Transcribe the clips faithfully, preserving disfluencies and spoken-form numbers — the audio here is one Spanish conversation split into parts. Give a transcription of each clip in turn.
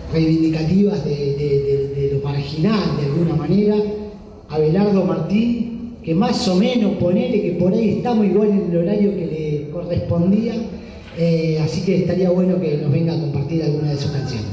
reivindicativas de, de, de, de lo marginal de alguna manera, Abelardo Martín, que más o menos ponele que por ahí estamos igual en el horario que le correspondía, eh, así que estaría bueno que nos venga a compartir alguna de sus canciones.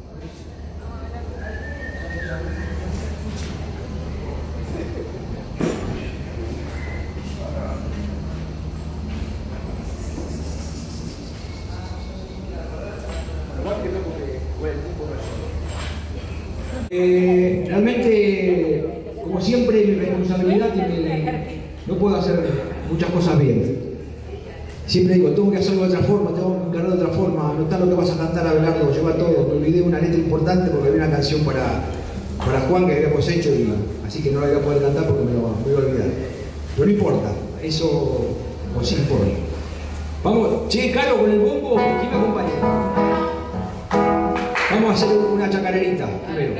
Eh, realmente, como siempre, mi responsabilidad tiene, no puedo hacer muchas cosas bien. Siempre digo, tengo que hacerlo de otra forma, tengo que encargar de otra forma, anotar lo que vas a cantar, Abelardo, lleva todo. Me olvidé una letra importante porque había una canción para, para Juan que habíamos hecho, y así que no la voy a poder cantar porque me lo me voy a olvidar. Pero no importa, eso os sí importa. Vamos, che, Caro, con el bombo, ¿quién me acompaña? Vamos a hacer una chacarerita primero.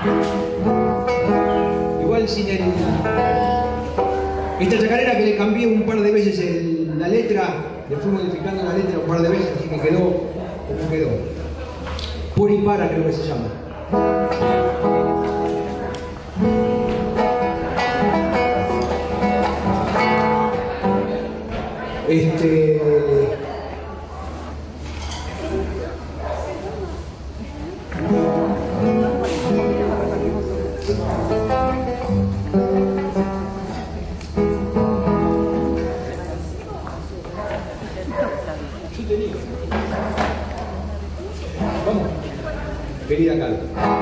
Igual sin el... Esta chacarera que le cambié un par de veces el, la letra, le fui modificando la letra un par de veces, así que quedó como quedó. Por y para creo que se llama. Este... Vamos, querida Carla.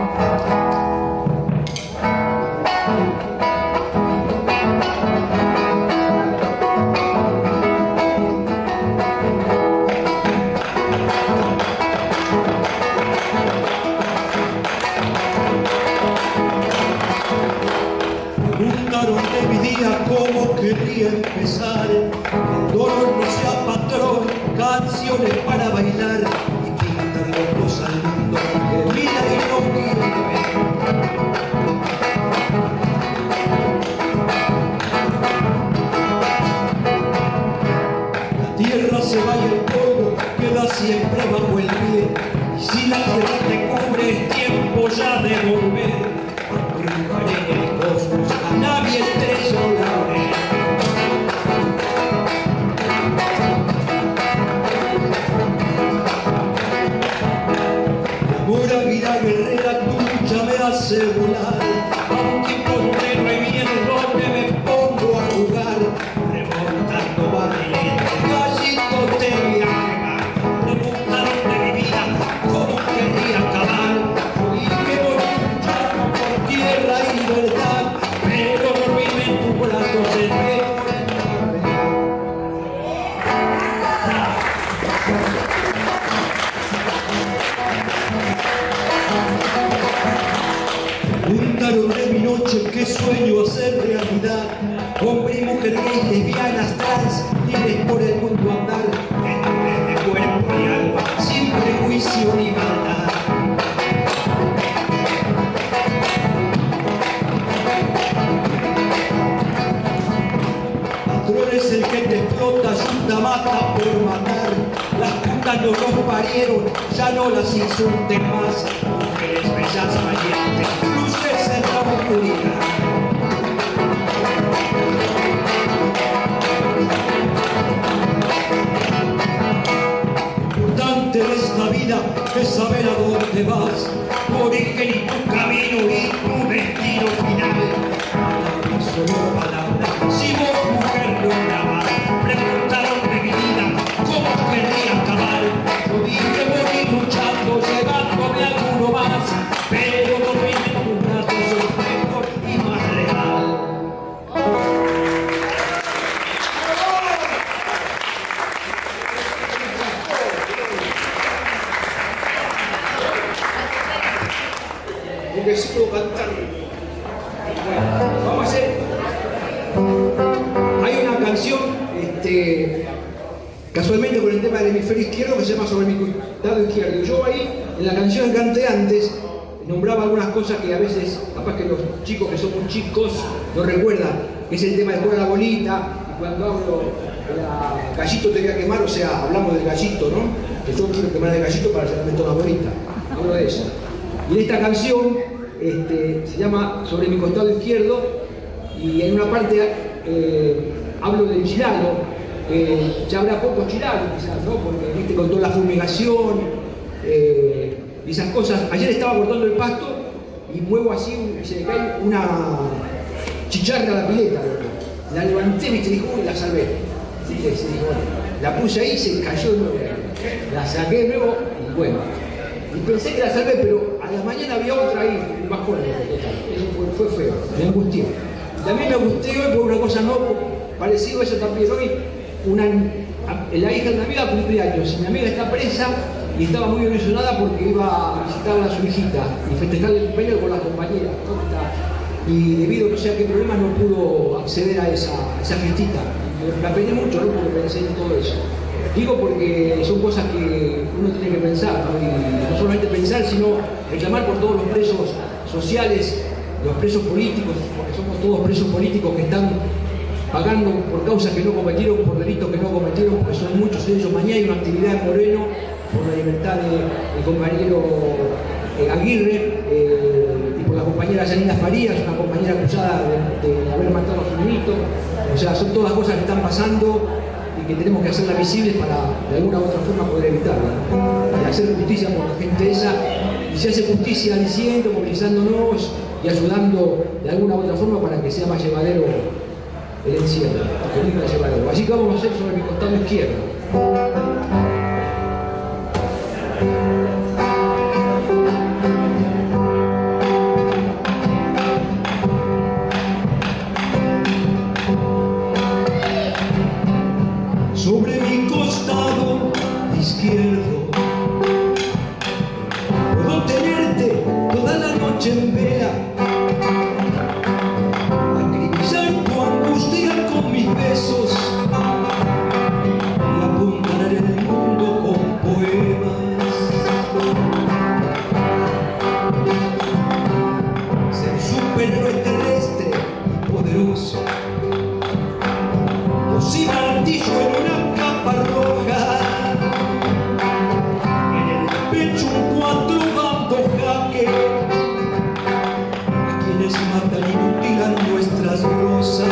Preguntaron de mi día cómo quería empezar, que el dolor no sea patrón, canciones para bailar y pintan locos al mundo que mira y no quiere ver. La tierra se va y el polvo queda siempre bajo el pie, y si la tierra te cubre es tiempo ya de volver. En el cosmos a nadie estrella la ve. Mi amor a vida guerrera tuya me hace volar a un tiempo donde no hay miedo, donde me pongo a jugar, remontando barriletes, gallitos te voy a quemar. Preguntaron de mi vida cómo quería acabar, y que voy luchando por tierra y verdad, pero dormirme en tu brazo se ve. Preguntaron de mi noche qué sueño hacer realidad, hombre y mujer gays, lesbianas, trans, libres por el mundo andar, libres de cuerpo y alma, sin prejuicio ni maldad. Patrón es el que te explota, ayuda, mata por matar. Las putas no nos parieron, ya no las insulten más. Mujeres bellas, valientes, luces en la oscuridad. Lo importante de esta vida es saber a dónde vas, tu origen y tu camino y tu destino final. Palabras, solo palabras, si vos mujer lo grabás. Preguntaron de mi vida cómo quería acabar, yo dije morir luchando, llevándome a alguno más, pero dormir en tus brazos soy mejor y más real. Porque sí puedo cantar. Bueno, vamos a hacer. Hay una canción, este, casualmente con el tema del hemisferio izquierdo, que se llama Sobre mi costado izquierdo. Yo ahí, en la canción que canté antes, nombraba algunas cosas que a veces, capaz que los chicos que somos chicos no recuerdan, que es el tema de jugar a la bolita, y cuando hablo de la gallito te voy a quemar, o sea, hablamos del gallito, ¿no? Que yo quiero quemar el gallito para llevarme toda la bolita. Hablo de eso. Y en esta canción este, se llama Sobre mi costado izquierdo, y en una parte eh, hablo del chilado, que ya habrá pocos chilados quizás, ¿no? Porque viste con toda la fumigación eh, y esas cosas. Ayer estaba cortando el pasto y muevo así y se me cae una chicharra a la pileta, loco. La levanté, viste, dijo, y la salvé. Así que se dijo, la puse ahí y se cayó de nuevo. La saqué de nuevo y bueno. Y pensé que la salvé, pero a la mañana había otra ahí, más fuerte. Eso fue, fue feo, me angustió. También me angustié hoy por una cosa no parecido a eso también. Hoy una, la hija de una amiga cumplía años y mi amiga está presa y estaba muy ilusionada porque iba a visitar a su hijita y festejar el cumpleaños con las compañeras. Y debido a no sé a qué problema no pudo acceder a esa, a esa fiestita. Me apené mucho, ¿no? Porque pensé en todo eso. Digo porque son cosas que uno tiene que pensar, ¿no? Y no solamente pensar, sino reclamar por todos los presos sociales, los presos políticos, porque somos todos presos políticos que están pagando por causas que no cometieron, por delitos que no cometieron, porque son muchos de ellos. Mañana hay una actividad en Moreno por la libertad del compañero eh, Aguirre eh, y por la compañera Yanina Farías, una compañera acusada de, de haber matado a su niñito. O sea, son todas cosas que están pasando y que tenemos que hacerlas visibles para de alguna u otra forma poder evitarlas, ¿no? Y hacer justicia por la gente esa, y se hace justicia diciendo, movilizándonos y ayudando de alguna u otra forma para que sea más llevadero el encierro, que no sea llevadero. Así que vamos a hacer sobre mi costado izquierdo. Sobre mi costado izquierdo puedo tenerte toda la noche en vela, acribillar tu angustia con mis besos y apuntar el mundo con poemas. Ser superhéroe terrestre y poderoso, y martillo en una capa roja, en el pecho un cuatro dando jaque a quienes matan y mutilan nuestras rosas.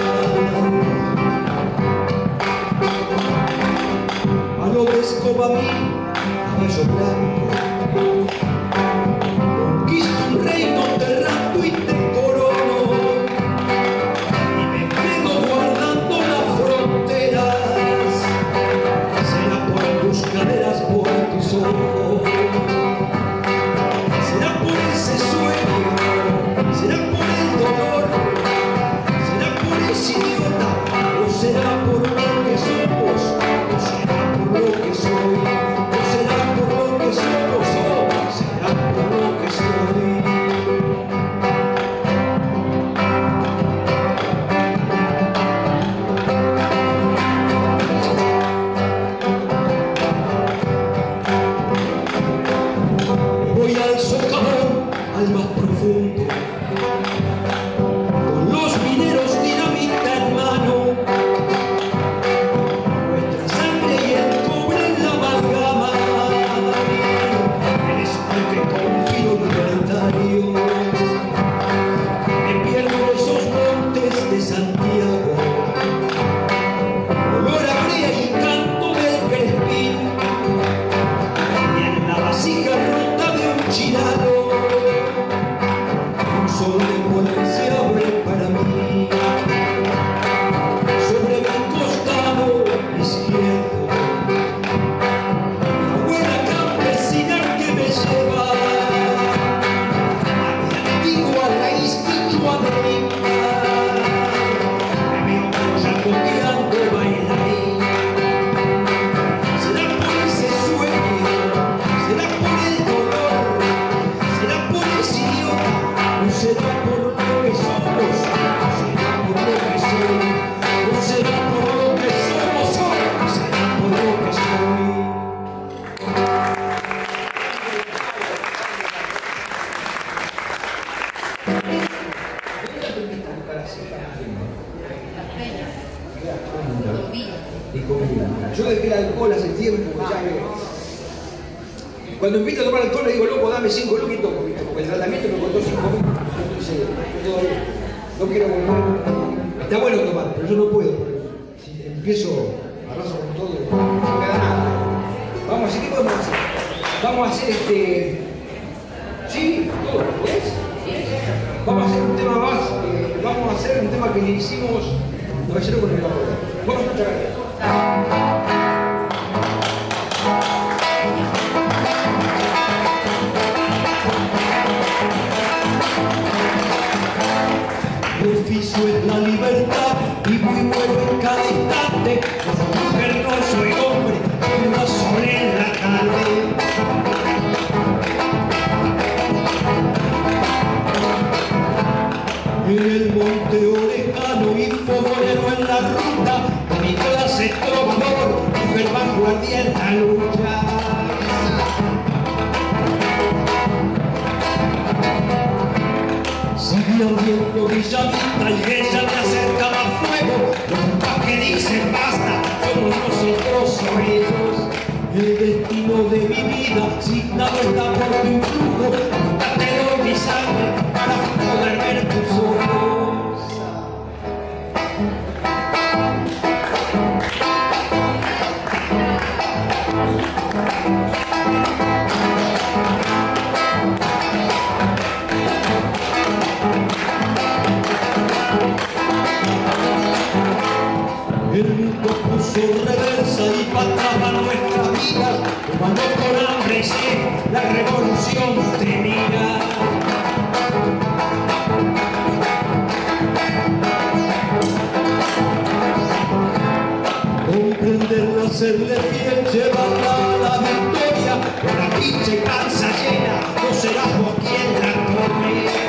Palo de escoba a mí, caballo blanco, conquisto un reino terrando y te corono, y me quedo guardando la frontera. Será por tus caderas, por tus ojos, será por ese sueño, será por el dolor, será por ese idiota, o será por lo que somos, o será por lo que soy, o será por lo que somos, o será por lo que soy. Voy al socavón, al más profundo, con los mineros dinamita en mano, nuestra sangre y el cobre en la amalgama, eres el que confío libertario. Me pierdo en esos montes de Santiago, olor a brea y canto del crespín, y en la vasija rota de un chilado, un sol de poder se abre para mí. Sobre mi costado izquierdo, la buena campesina que me lleva a mi antigua raíz quichua de Inca. Me veo chacoteando bailarín. Será por ese sueño, será por el dolor, será por ese idiota, o será por lo que somos, o será por lo que soy, o será por lo que somos, o será por lo que soy. Yo dejé el alcohol hace tiempo, ya que Cuando invito a tomar alcohol le digo, loco, dame cinco lucas y tomo, ¿viste? Porque el tratamiento me costó cinco mil. Entonces, no quiero volver. Está bueno tomar, pero yo no puedo. Si empiezo, arraso con todo, no me da nada. Vamos a hacer, ¿qué podemos hacer? Vamos a hacer este... ¿Sí? ¿Todo? ¿Podés? Vamos a hacer un tema más, eh, vamos a hacer un tema que le hicimos... No, ayer con el labor. Vamos a escuchar esto. Mi oficio es la libertad y muy bueno en cada instante. No soy mujer, no soy hombre, una sol en la tarde. En el monte orejano y fogonero en la ruta, mi clase trovador, mujer vanguardia en la lucha. Seguía viendo Villavista y ella me acercaba fuego. Los compas que dicen basta, somos nosotros o ellos. El destino de mi vida, signado está por tu influjo. Dátelo en mi sangre para poder ver tus ojos. El mundo puso reversa y pataba nuestra vida, cuando con hambre y sed la revolución temía. Comprenderlo, hacerle fiel, llevarla a la victoria, con la pinche panza llena, no serás vos quien la tome.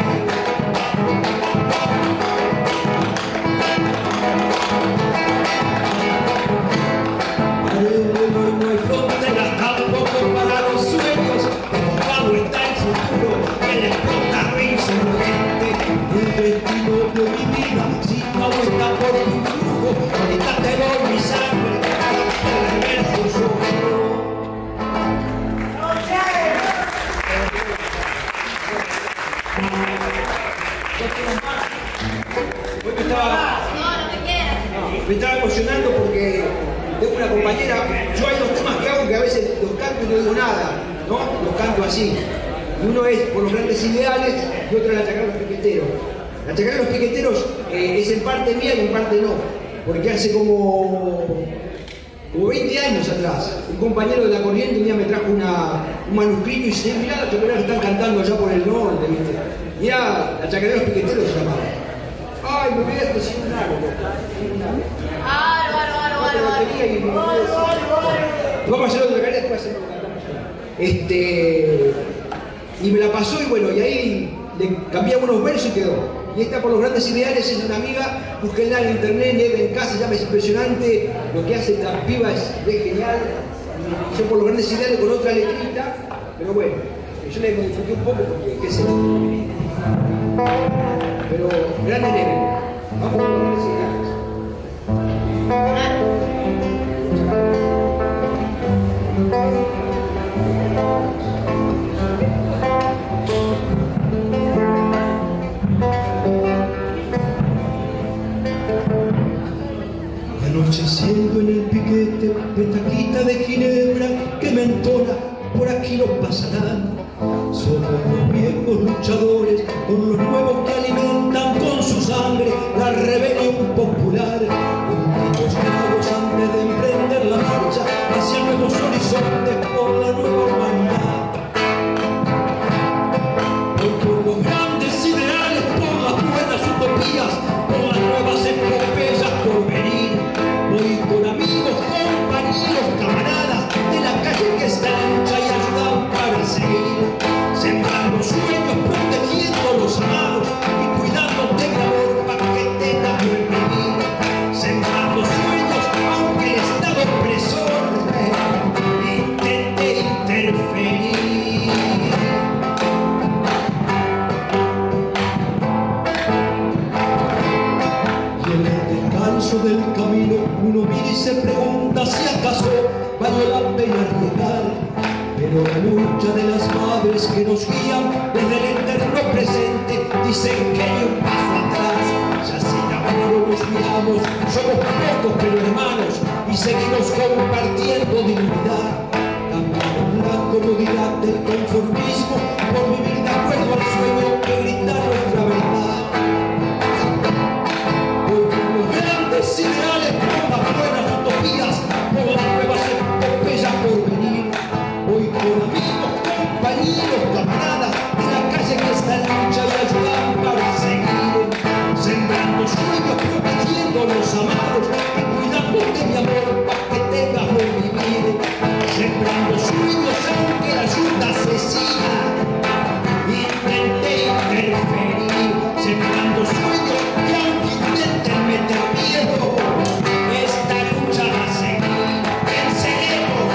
No hay fronteras tampoco para los sueños, el está el futuro, el explotado insurgente. El destino de mi vida, si no está por tu flujo, ahorita te doy mi sangre para poder ver tus ojos. Hoy me estaba, me estaba emocionando porque tengo una compañera, yo hay dos temas que hago que a veces los canto y no digo nada, ¿no? Los canto así. Y uno es por los grandes ideales y otro es la chacarera de los piqueteros. La chacarera de los piqueteros eh, es en parte mía y en parte no, porque hace como, como veinte años atrás, un compañero de la corriente un día me trajo una, un manuscrito y dice, mirá la chacarera que están cantando allá por el norte, ¿viste? Mirá, la chacarera de los piqueteros se llamaba. Ay, me voy a decir un árbol. Vamos a hacer otra carrera, después hacemos lo que cantamos ahí. Este, y me la pasó y bueno, y ahí le cambié unos versos y quedó. Y esta por los grandes ideales es de una amiga, búsquenla en internet, nieve en casa, ya es impresionante lo que hace esta piba, es, es genial. Y yo por los grandes ideales con otra letrita, pero bueno, yo le modifiqué un poco porque qué sé yo. Pero grande nieve. Vamos con los grandes ideales. Anocheciendo en el piquete, petaquita de ginebra que me entona, por aquí no pasarán. Somos los viejos luchadores con los nuevos que alimentan con su sangre la rebelión popular. Últimos grados antes de emprender la marcha hacia nuevos horizontes por la nueva humanidad. Por los grandes ideales, por las buenas utopías, por las nuevas epopeyas por venir. Voy con amigos, compañeros, camaradas de la calle que está ancha y ayudan para seguir. Sembrando sueños, protegiendo los amados y cuidándote de amor para que tengas buen vivir. Sembrando sueños, aunque el Estado opresor intente interferir. Y en el descanso del camino uno mira y se pregunta si acaso vale la pena arriesgar. Pero Pero la lucha de las madres que nos guían desde el eterno presente dicen que hay un paso atrás. Ya sin amor nos miramos, somos pocos pero hermanos y seguimos compartiendo dignidad. Cambiamos la comodidad del conformismo por vivir de acuerdo al sueño que grita nuestra verdad. Hoy por los grandes ideales, por las buenas utopías, por las nuevas epopeyas por venir. Hoy con amigos, compañeros, camaradas de la calle que está en lucha y ayudan para seguir. Sembrando sueños, protegiendo a los amados y cuidándote mi amor para que tengas buen vivir. Sembrando sueños aunque la ayuda asesina. Intenté interferir. Sembrando sueños que aunque intenten meter miedo, esta lucha va a seguir. Venceremos.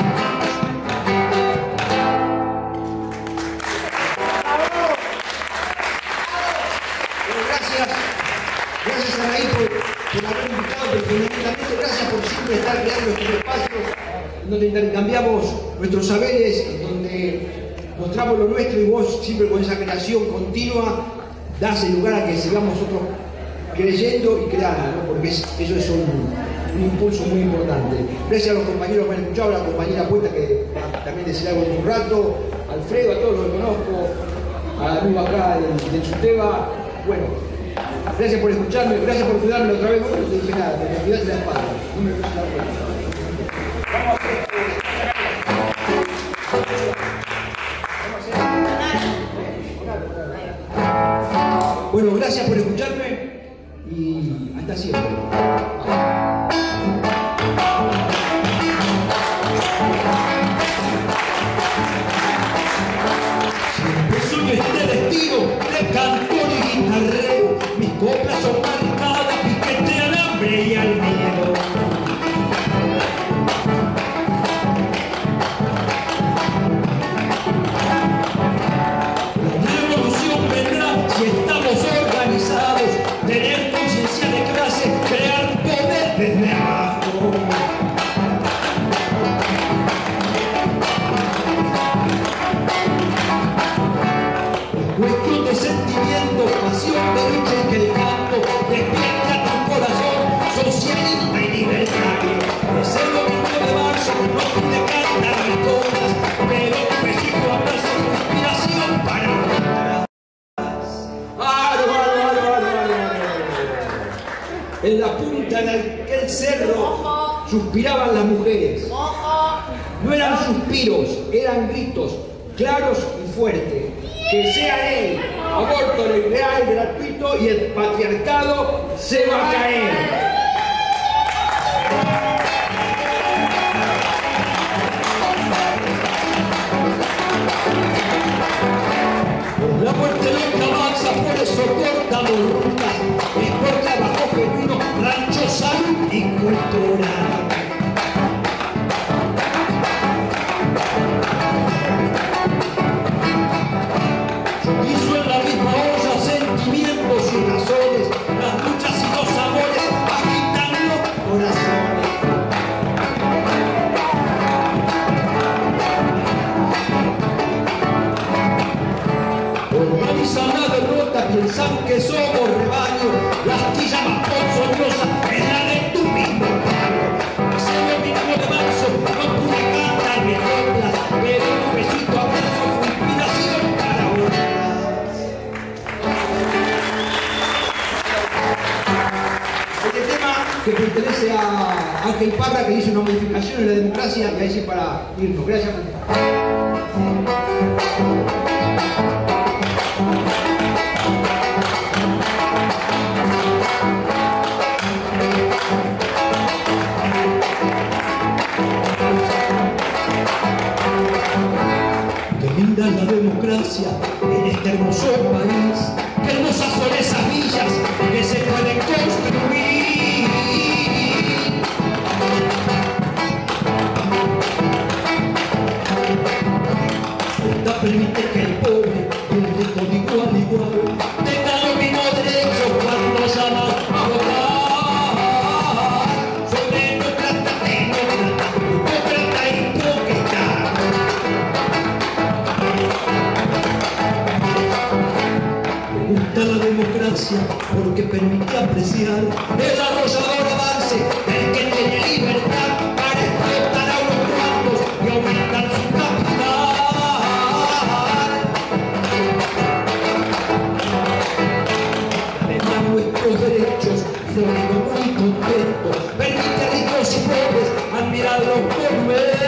Bueno, gracias. Gracias a Anaí por, por haber invitado, pero fundamentalmente gracias por siempre estar creando estos espacios donde intercambiamos nuestros saberes, donde mostramos lo nuestro y vos siempre con esa creación continua das el lugar a que sigamos nosotros creyendo y creando, ¿no? Porque es, eso es un, un impulso muy importante. Gracias a los compañeros que me han escuchado, a la compañera Puerta que va a también decir algo en un rato, a Alfredo, a todos los que conozco, a la amigo acá de, de Chuteba. Bueno, gracias por escucharme, gracias por cuidarme otra vez. Bueno, no te dije nada, me cuidaste la espalda. No me puse la puerta. Vamos a hacer Bueno, gracias por escucharme y hasta siempre. Siempre soy este destino de cantor y guitarrero. Mis coplas son marcadas, piquetean hambre y al miedo. Si estamos organizados, tener conciencia de clase, crear poder desde abajo. Es cuestión de sentimiento, pasión, de lucha y que el canto despierte a tu corazón socialista y libertario. Es el domingo de marzo, no pide cantar mis cosas, pero un besito abrazo su inspiración para otras. En la punta de aquel cerro suspiraban las mujeres. No eran suspiros, eran gritos claros y fuertes. Que sea ley, aborto legal, gratuito y el patriarcado se va a caer. La muerte nunca avanza, por eso cortamos rutas. Es por trabajo genuino, rancho, salud y cultura. Yo guiso en la misma olla sentimientos y razones, las luchas y los amores agitan los corazones. Organizan la derrota, piensan que somos rebaño. La astilla más ponzoñosa es la de tu mismo pueblo. Ese domingo de marzo no pude cantar mis coplas, pero un besito a verso fue inspiración para otras. Este tema que pertenece a Ángel Parra, que hizo una modificación en la democracia, y ahí sí para irnos. Gracias. Qué linda es la democracia en este hermoso país. Qué hermosas son esas villas que se pueden construir. Esta permite que el pobre y el rico de igual a igual tengan los mismos derechos cuando llaman a votar. Soy demócrata, demócrata, demócrata hipócrita. democracia porque permitía apreciar el arrollador avance del que tiene libertad para explotar a unos cuantos y aumentar su capital. Además, nuestros derechos, y lo digo muy contento, permite a ricos y pobres admirar los monumentos.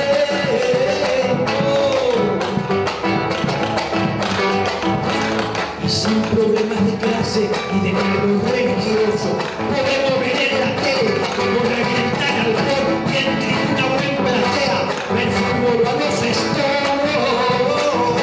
Sin problemas de clase y de credo religioso, podemos ver en la tele como revientan al gol y en tribuna o en platea ver fútbol a los estos.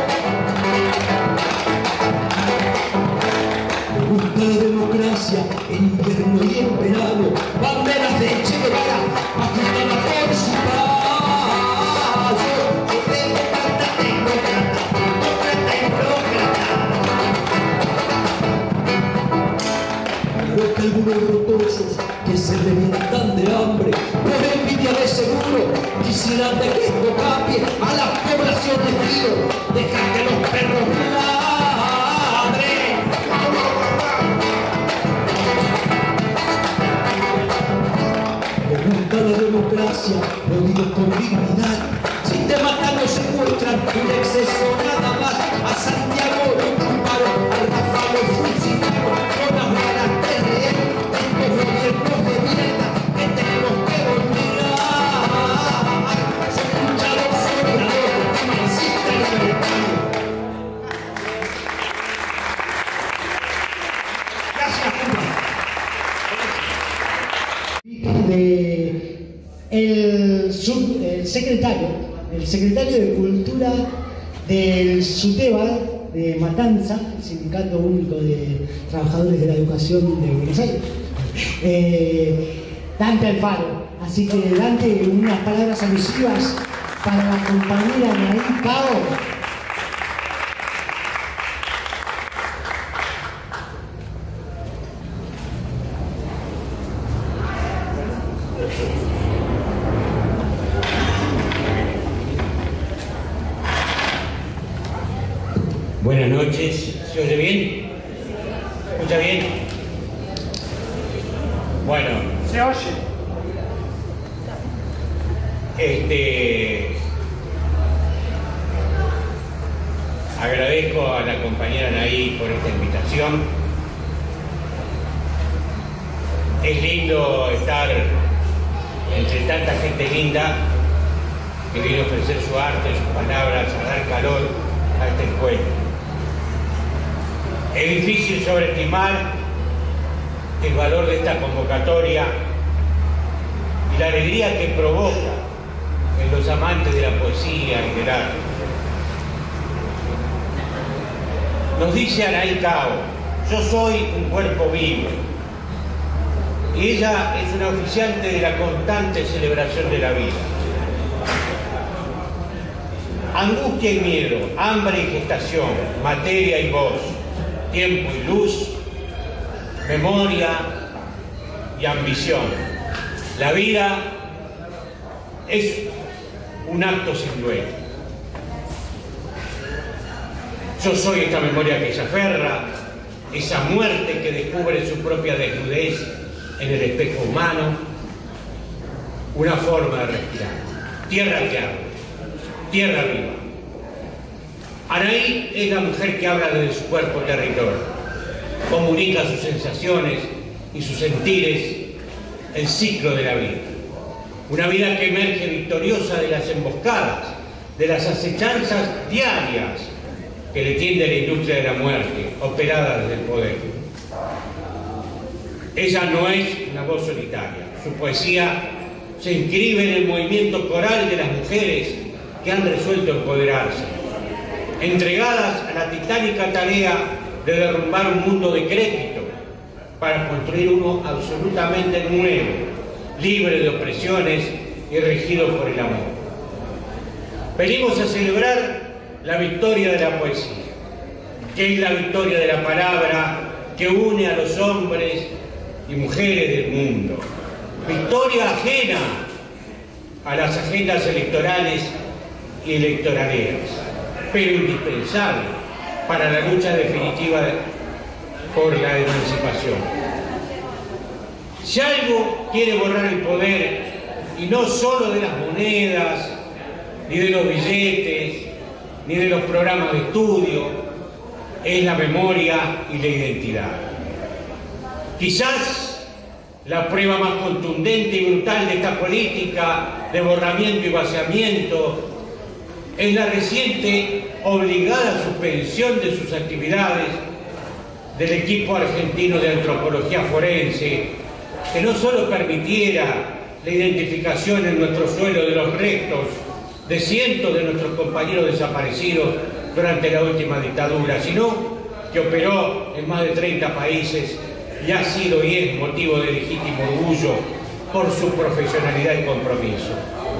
Me gusta la democracia en invierno y en verano, banderas de Che Guevara agitadas por su paz. Yo tengo plata, tengo plata, tengo plata y plata. Que algunos rotosos que se revientan de hambre por envidia de seguro quisieran de que esto cambie a la población les digo, dejar que los perros ladren. Me gusta la democracia, lo digo con dignidad. Si te matan o secuestran, un exceso nada más. A Santiago lo culparon, al Rafa lo fusilaron con las balas de rehén de estos gobiernos de mierda que tenemos que olvidar. Son luchadores sobradores, humanistas y libertarios. De el, sub, el secretario, el secretario de Cultura del SUTEBA de Matanza, el Sindicato Único de Trabajadores de la Educación de Buenos Aires, eh, Dante Alfaro. Así que Dante, unas palabras alusivas para la compañera Naí Cao. Buenas noches, ¿se oye bien? ¿Se escucha bien? Bueno, se oye. Este, agradezco a la compañera Naí por esta invitación. Es lindo estar entre tanta gente linda que viene a ofrecer su arte, sus palabras, a dar calor a este encuentro. Es difícil sobreestimar el valor de esta convocatoria y la alegría que provoca en los amantes de la poesía y del arte. Nos dice Anaí Cao, yo soy un cuerpo vivo, y ella es una oficiante de la constante celebración de la vida. Angustia y miedo, hambre y gestación, materia y voz, tiempo y luz, memoria y ambición. La vida es un acto sin duelo. Yo soy esta memoria que se aferra, esa muerte que descubre su propia desnudez en el espejo humano, una forma de respirar. Tierra que habla, tierra viva. Anaí es la mujer que habla desde su cuerpo territorio, comunica sus sensaciones y sus sentires, el ciclo de la vida. Una vida que emerge victoriosa de las emboscadas, de las acechanzas diarias que le tiende la industria de la muerte, operada desde el poder. Ella no es una voz solitaria. Su poesía se inscribe en el movimiento coral de las mujeres que han resuelto empoderarse, entregadas a la titánica tarea de derrumbar un mundo decrépito para construir uno absolutamente nuevo, libre de opresiones y regido por el amor. Venimos a celebrar la victoria de la poesía, que es la victoria de la palabra que une a los hombres y mujeres del mundo. Victoria ajena a las agendas electorales y electoraleras, pero indispensable para la lucha definitiva por la emancipación. Si algo quiere borrar el poder, y no solo de las monedas, ni de los billetes, ni de los programas de estudio, es la memoria y la identidad. Quizás la prueba más contundente y brutal de esta política de borramiento y vaciamiento es la reciente obligada suspensión de sus actividades del equipo argentino de antropología forense, que no solo permitiera la identificación en nuestro suelo de los restos de cientos de nuestros compañeros desaparecidos durante la última dictadura, sino que operó en más de treinta países y ha sido y es motivo de legítimo orgullo por su profesionalidad y compromiso.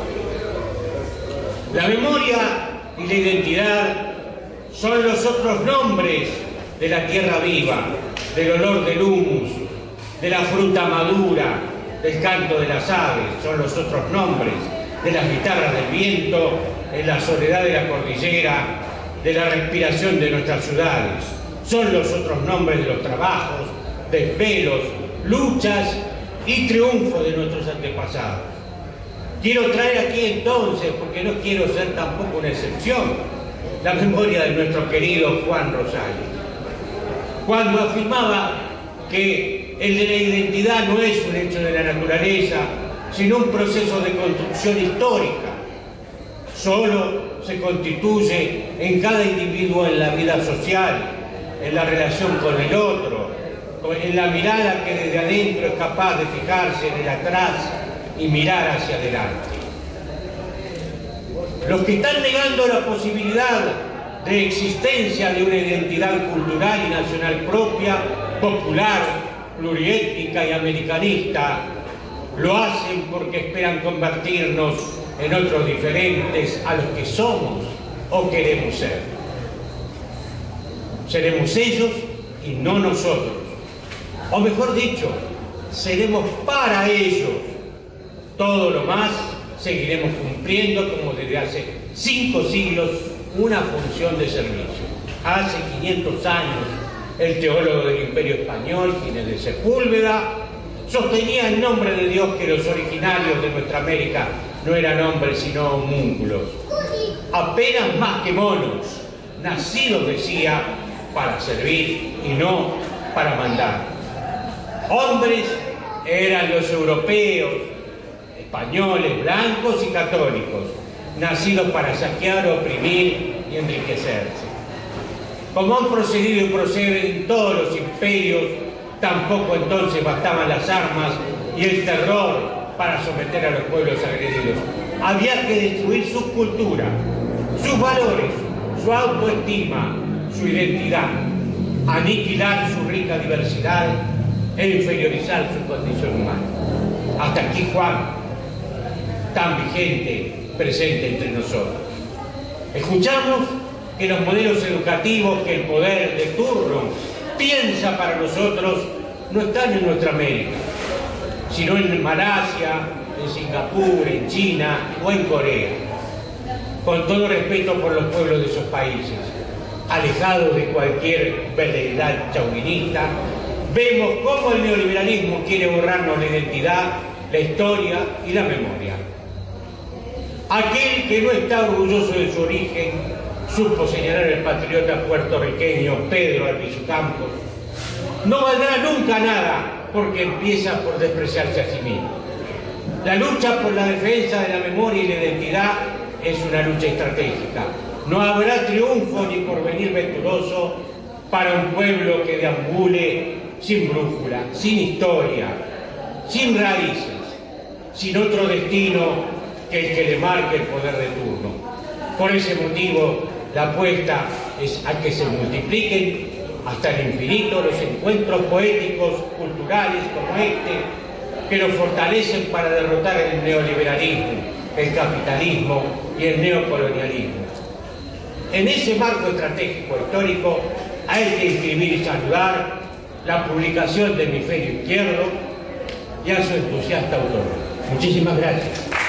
La memoria y la identidad son los otros nombres de la tierra viva, del olor del humus, de la fruta madura, del canto de las aves, son los otros nombres de las guitarras del viento, en la soledad de la cordillera, de la respiración de nuestras ciudades. Son los otros nombres de los trabajos, desvelos, luchas y triunfos de nuestros antepasados. Quiero traer aquí entonces, porque no quiero ser tampoco una excepción, la memoria de nuestro querido Juan Rosales, cuando afirmaba que el de la identidad no es un hecho de la naturaleza, sino un proceso de construcción histórica. Solo se constituye en cada individuo en la vida social, en la relación con el otro, en la mirada que desde adentro es capaz de fijarse en el atrás y mirar hacia adelante. Los que están negando la posibilidad de existencia de una identidad cultural y nacional propia, popular, pluriétnica y americanista, lo hacen porque esperan convertirnos en otros diferentes a los que somos o queremos ser. Seremos ellos y no nosotros. O mejor dicho, seremos para ellos. Todo lo más seguiremos cumpliendo, como desde hace cinco siglos, una función de servicio. Hace quinientos años, el teólogo del Imperio Español, Ginés de Sepúlveda, sostenía en nombre de Dios que los originarios de nuestra América no eran hombres sino homúnculos, apenas más que monos, nacidos, decía, para servir y no para mandar. Hombres eran los europeos, españoles, blancos y católicos, nacidos para saquear, oprimir y enriquecerse. Como han procedido y proceden todos los imperios, tampoco entonces bastaban las armas y el terror para someter a los pueblos agredidos. Había que destruir su cultura, sus valores, su autoestima, su identidad, aniquilar su rica diversidad e inferiorizar su condición humana. Hasta aquí Juan, tan vigente, presente entre nosotros. Escuchamos que los modelos educativos que el poder de turno piensa para nosotros no están en nuestra América, sino en Malasia, en Singapur, en China o en Corea. Con todo respeto por los pueblos de esos países, alejados de cualquier veleidad chauvinista, vemos cómo el neoliberalismo quiere borrarnos la identidad, la historia y la memoria. Aquel que no está orgulloso de su origen supo señalar el patriota puertorriqueño Pedro Albizu Campos, no valdrá nunca nada porque empieza por despreciarse a sí mismo. La lucha por la defensa de la memoria y la identidad es una lucha estratégica. No habrá triunfo ni porvenir venturoso para un pueblo que deambule sin brújula, sin historia, sin raíces, sin otro destino que el que le marque el poder de turno. Por ese motivo, la apuesta es a que se multipliquen hasta el infinito los encuentros poéticos, culturales como este, que nos fortalecen para derrotar el neoliberalismo, el capitalismo y el neocolonialismo. En ese marco estratégico histórico hay que inscribir y saludar la publicación de Hemisferio Izquierdo y a su entusiasta autor. Muchísimas gracias.